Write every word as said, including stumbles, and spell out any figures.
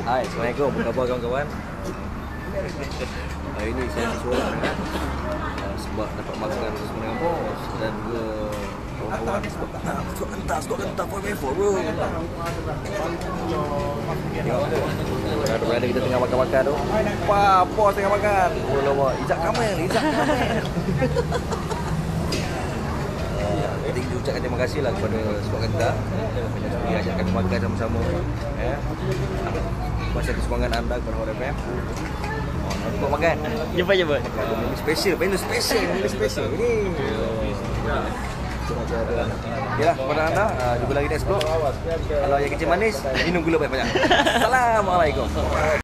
Hai, Assalamualaikum. Apa khabar kawan-kawan? Hari ini saya seorang kan? uh, sebab dapat makan bersama dengan bos dan juga kawan-kawan sebab kental, sebab kental, sebab kental for me for bro. Tengok, berada kita tengah makan-makan tu. Wah, bos tengah makan. Oh, lama. Ijak Kamel, Ijak Kamel. Jadi kita ucapkan terima kasih lah kepada Sebab Kental yang ajak kami makan sama-sama ya. Masih ada semangat anda kepada Hot F M. Oh, nanti buat makan. Jumpa je buat. Menu special, menu special, menu special. Ini. Yalah, kepada anda, uh, jumpa lagi next vlog. Kalau yang kecil manis, minum gula banyak-banyak. Assalamualaikum.